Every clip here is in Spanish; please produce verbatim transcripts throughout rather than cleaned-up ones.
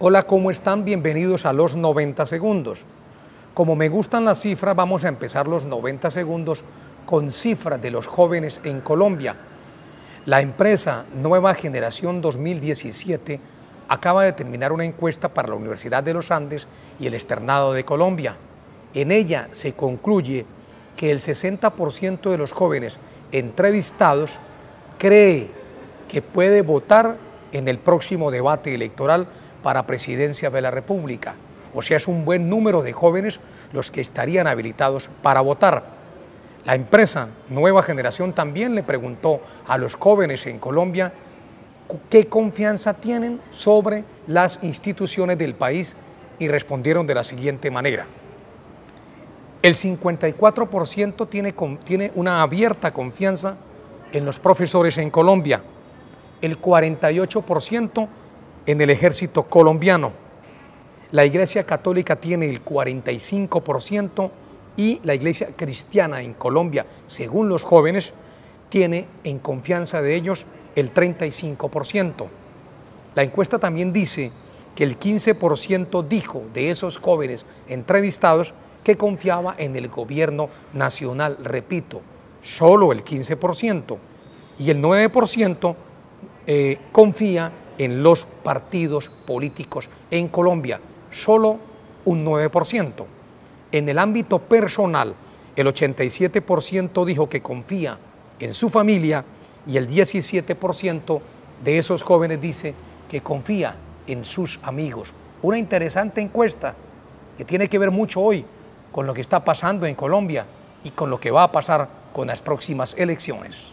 Hola, ¿cómo están? Bienvenidos a los noventa segundos. Como me gustan las cifras, vamos a empezar los noventa segundos con cifras de los jóvenes en Colombia. La empresa Nueva Generación dos mil diecisiete acaba de terminar una encuesta para la Universidad de los Andes y el Externado de Colombia. En ella se concluye que el sesenta por ciento de los jóvenes entrevistados cree que puede votar en el próximo debate electoral para presidencia de la República. O sea, es un buen número de jóvenes los que estarían habilitados para votar. La empresa Nueva Generación también le preguntó a los jóvenes en Colombia qué confianza tienen sobre las instituciones del país y respondieron de la siguiente manera. El cincuenta y cuatro por ciento tiene, tiene una abierta confianza en los profesores en Colombia, el cuarenta y ocho por ciento en el ejército colombiano. La Iglesia Católica tiene el cuarenta y cinco por ciento y la Iglesia Cristiana en Colombia, según los jóvenes, tiene en confianza de ellos el treinta y cinco por ciento. La encuesta también dice que el quince por ciento dijo de esos jóvenes entrevistados que confiaba en el gobierno nacional, repito, solo el quince por ciento, y el nueve por ciento eh, confía en los partidos políticos en Colombia, solo un nueve por ciento. En el ámbito personal, el ochenta y siete por ciento dijo que confía en su familia y el diecisiete por ciento de esos jóvenes dice que confía en sus amigos. Una interesante encuesta que tiene que ver mucho hoy con lo que está pasando en Colombia y con lo que va a pasar con las próximas elecciones.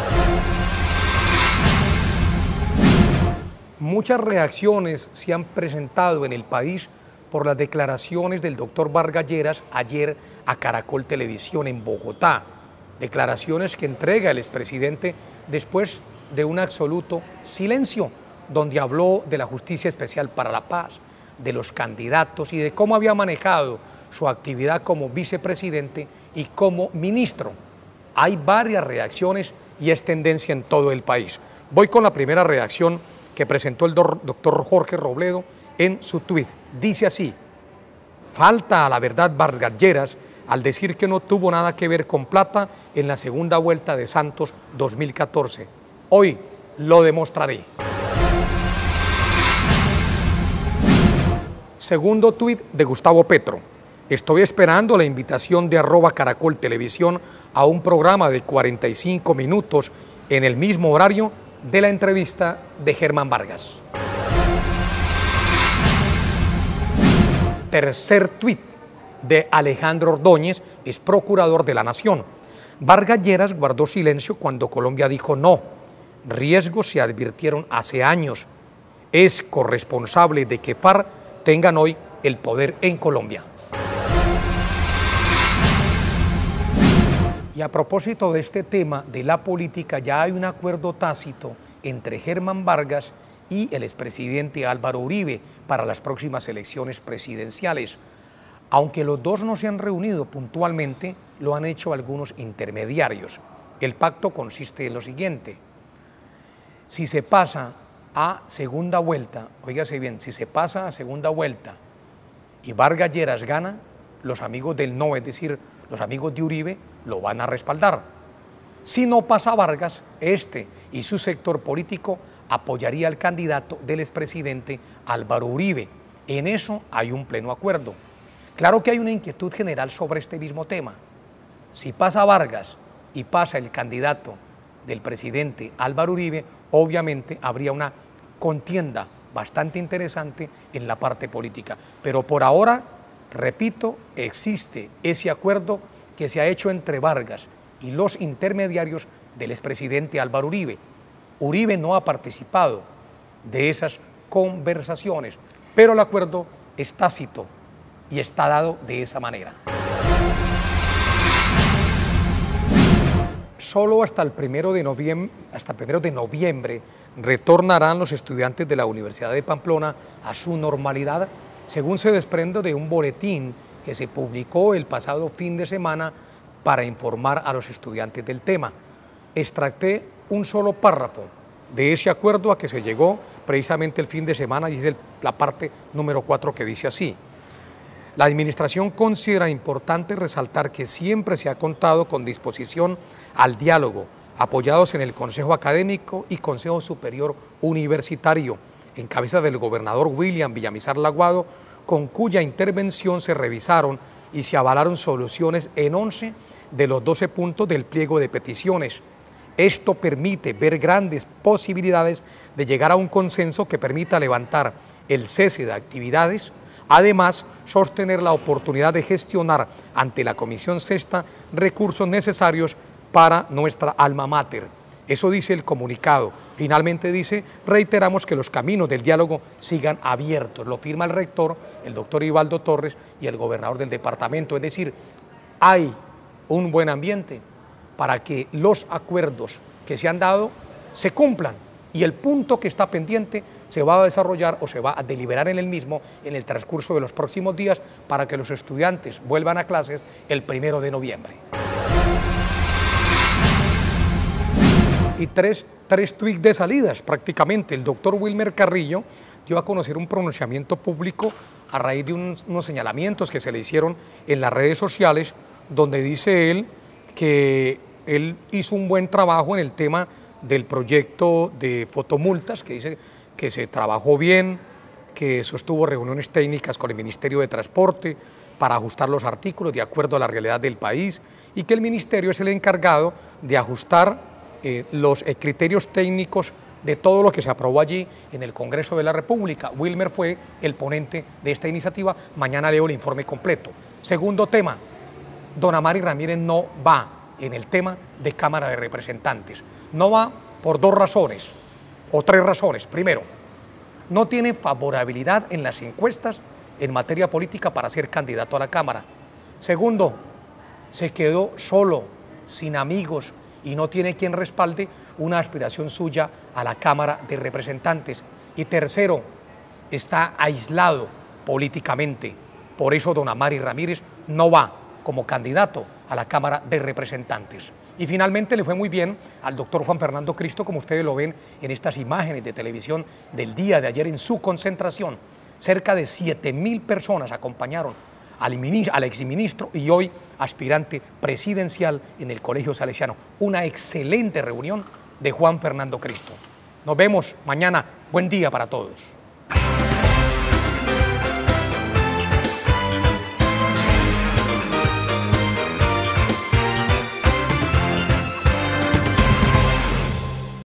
Muchas reacciones se han presentado en el país por las declaraciones del doctor Vargas Lleras ayer a Caracol Televisión en Bogotá. Declaraciones que entrega el expresidente después de un absoluto silencio, donde habló de la Justicia Especial para la Paz, de los candidatos y de cómo había manejado su actividad como vicepresidente y como ministro. Hay varias reacciones y es tendencia en todo el país. Voy con la primera reacción que presentó el doctor Jorge Robledo en su tuit. Dice así: falta a la verdad Vargas Lleras al decir que no tuvo nada que ver con plata en la segunda vuelta de Santos dos mil catorce. Hoy lo demostraré. Segundo tuit de Gustavo Petro. Estoy esperando la invitación de arroba Caracol Televisión a un programa de cuarenta y cinco minutos en el mismo horario de la entrevista de Germán Vargas. Tercer tuit de Alejandro Ordóñez, es procurador de la Nación. Vargas Lleras guardó silencio cuando Colombia dijo no. Riesgos se advirtieron hace años. Es corresponsable de que FARC tengan hoy el poder en Colombia. Y a propósito de este tema de la política, ya hay un acuerdo tácito entre Germán Vargas y el expresidente Álvaro Uribe para las próximas elecciones presidenciales. Aunque los dos no se han reunido puntualmente, lo han hecho algunos intermediarios. El pacto consiste en lo siguiente: si se pasa a segunda vuelta, óigase bien, si se pasa a segunda vuelta y Vargas Lleras gana, los amigos del no, es decir, los amigos de Uribe, lo van a respaldar. Si no pasa Vargas, este y su sector político apoyaría al candidato del expresidente Álvaro Uribe. En eso hay un pleno acuerdo. Claro que hay una inquietud general sobre este mismo tema. Si pasa Vargas y pasa el candidato del presidente Álvaro Uribe, obviamente habría una contienda bastante interesante en la parte política. Pero por ahora, repito, existe ese acuerdo que se ha hecho entre Vargas y los intermediarios del expresidente Álvaro Uribe. Uribe no ha participado de esas conversaciones, pero el acuerdo es tácito y está dado de esa manera. Solo hasta el primero de noviembre, hasta el primero de noviembre retornarán los estudiantes de la Universidad de Pamplona a su normalidad, según se desprende de un boletín que se publicó el pasado fin de semana para informar a los estudiantes del tema. Extracté un solo párrafo de ese acuerdo a que se llegó precisamente el fin de semana, y es el, la parte número cuatro que dice así. La administración considera importante resaltar que siempre se ha contado con disposición al diálogo, apoyados en el Consejo Académico y Consejo Superior Universitario, en cabeza del gobernador William Villamizar Laguado, con cuya intervención se revisaron y se avalaron soluciones en once de los doce puntos del pliego de peticiones. Esto permite ver grandes posibilidades de llegar a un consenso que permita levantar el cese de actividades, además sostener la oportunidad de gestionar ante la Comisión Sexta recursos necesarios para nuestra alma mater. Eso dice el comunicado. Finalmente dice, reiteramos que los caminos del diálogo sigan abiertos. Lo firma el rector, el doctor Ibaldo Torres, y el gobernador del departamento. Es decir, hay un buen ambiente para que los acuerdos que se han dado se cumplan, y el punto que está pendiente se va a desarrollar o se va a deliberar en el mismo en el transcurso de los próximos días para que los estudiantes vuelvan a clases el primero de noviembre. Y tres, tres tweets de salidas prácticamente. El doctor Wilmer Carrillo dio a conocer un pronunciamiento público a raíz de unos, unos señalamientos que se le hicieron en las redes sociales, donde dice él que él hizo un buen trabajo en el tema del proyecto de fotomultas, que dice que se trabajó bien, que sostuvo reuniones técnicas con el Ministerio de Transporte para ajustar los artículos de acuerdo a la realidad del país, y que el Ministerio es el encargado de ajustar eh, los eh, criterios técnicos de todo lo que se aprobó allí en el Congreso de la República. Wilmer fue el ponente de esta iniciativa. Mañana leo el informe completo. Segundo tema, Dona Mari Ramírez no va en el tema de Cámara de Representantes. No va por dos razones, o tres razones. Primero, no tiene favorabilidad en las encuestas en materia política para ser candidato a la Cámara. Segundo, se quedó solo, sin amigos, y no tiene quien respalde una aspiración suya a la Cámara de Representantes. Y tercero, está aislado políticamente. Por eso Dona Mari Ramírez no va como candidato a la Cámara de Representantes. Y finalmente le fue muy bien al doctor Juan Fernando Cristo, como ustedes lo ven en estas imágenes de televisión del día de ayer en su concentración. Cerca de siete mil personas acompañaron al, al exministro y hoy aspirante presidencial en el Colegio Salesiano. Una excelente reunión de Juan Fernando Cristo. Nos vemos mañana. Buen día para todos.